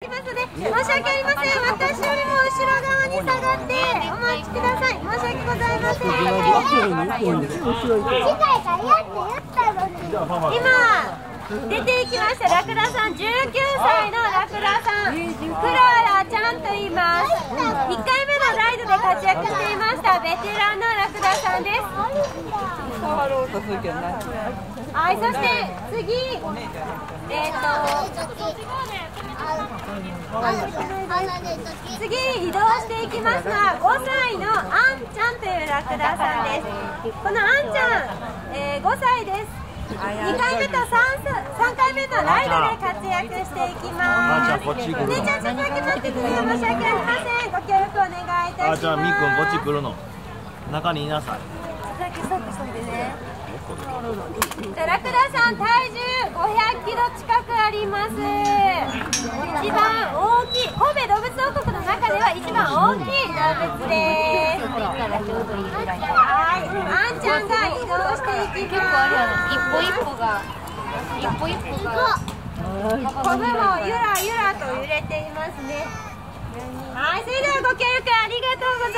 きますので、申し訳ありません。私よりも後ろ側に下がってお待ちください。申し訳ございません。今出ていきましたラクダさん、19歳のラクダさん、クララちゃんと言います。1回目のライドで活躍していましたベテランのラクダさんです。 触ろうとするけどな。 はい、そして次次移動していきますが、5歳のあんちゃんというラクダさんです。このあんちゃん、5歳です。2回目と 3回目のライドで活躍していきます。お姉ちゃんちょっとだけ待ってくれよ。申し訳ありません。ご協力お願いいたします。 じゃあみーくんこっち来るの。中にいなさい。 ストップしといてね。ラクダさん体重500キロ近くあります。一番大きい、神戸動物王国の中では一番大きい動物です。はい、あんちゃんが移動していきます。一歩一歩がコブもゆらゆらと揺れていますね。はい、それではご協力ありがとうございます。